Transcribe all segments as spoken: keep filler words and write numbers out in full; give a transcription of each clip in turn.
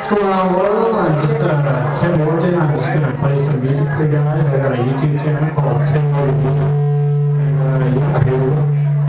What's going on, world? I'm just uh, Tim Morgan. I'm just gonna play some music for you guys. I got a YouTube channel called Tim Morgan Music. And uh, yeah, here we go.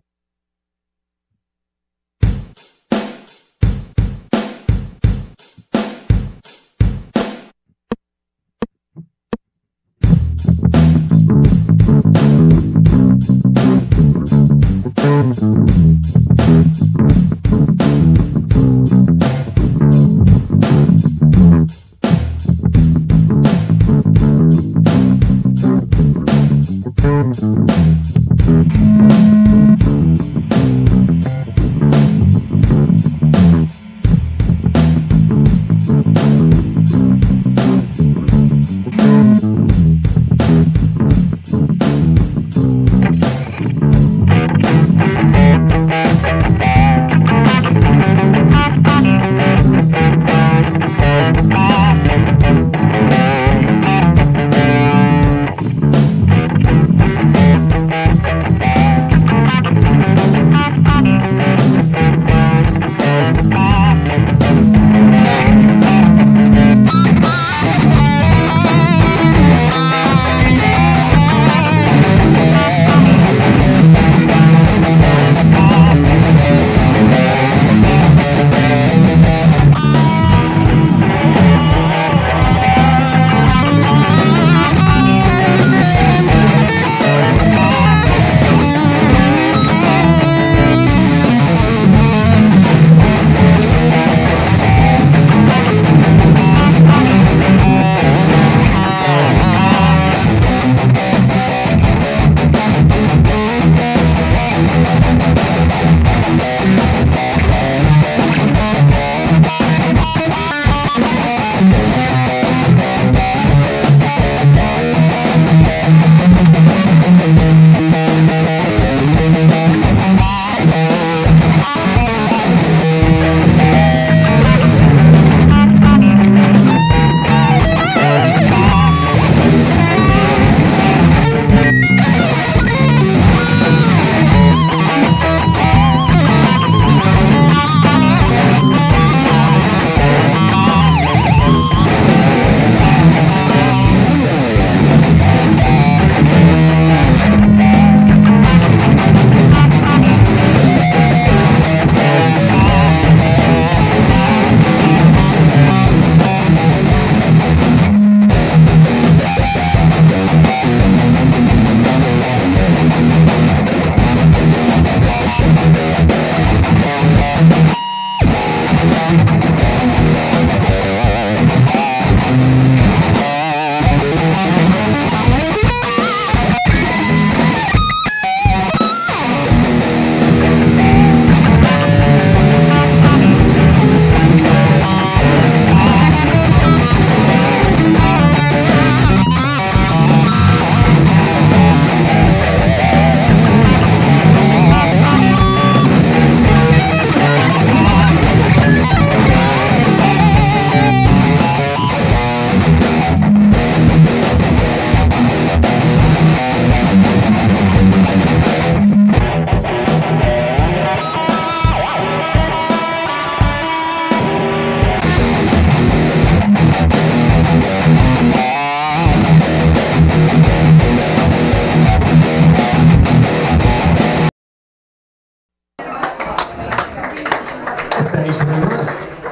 Thanks very much.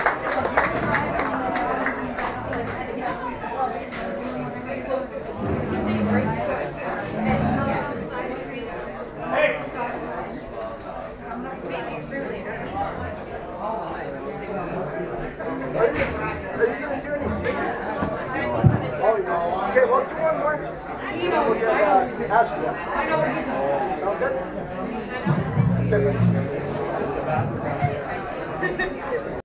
Okay, well, do one more. We'll get uh, Ashley. Sound good? Okay.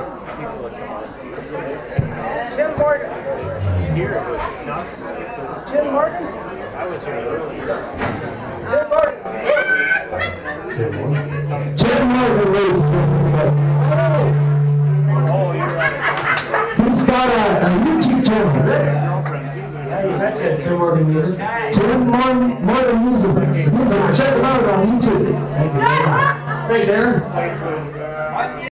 people that come out and see us. So Tim Morgan. here it was nuts. Tim Morgan. I was here earlier. Tim Morgan. Tim Morgan. Tim Morgan, ladies and gentlemen. Oh, you're right. He's got a, a YouTube channel, right? Yeah, you betcha. Tim Morgan Music. Tim Morgan, Morgan Music. Music. Check him out on YouTube. Thank you. Thanks, Aaron.